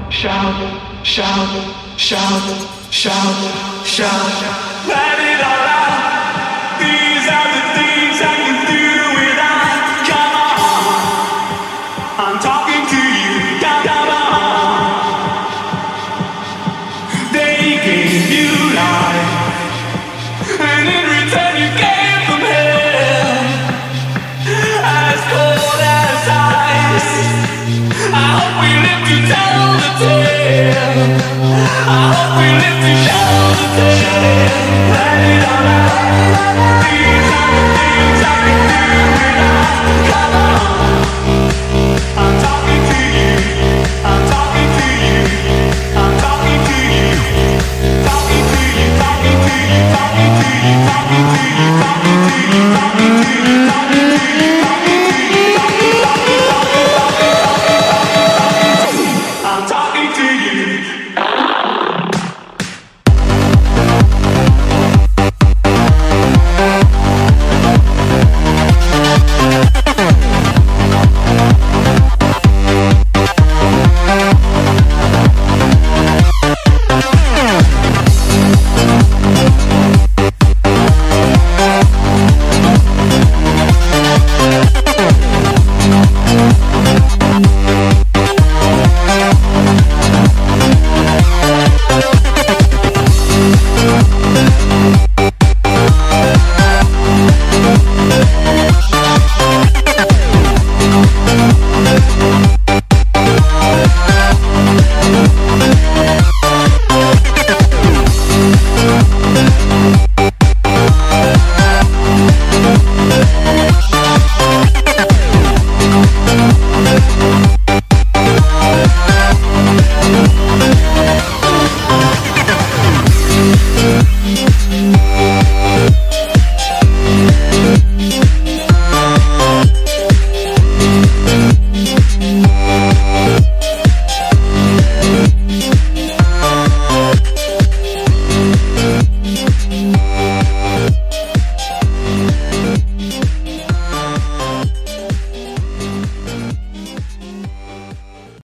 shout, shout, shout, shout, shout. Let it all out. These are the things I can do without. Come on, I'm talking to you. Come on. They gave you life, and in return you gave them hell. As cold as ice. I hope we live to tell the tale. I hope we live to tell the tale. Let it all out.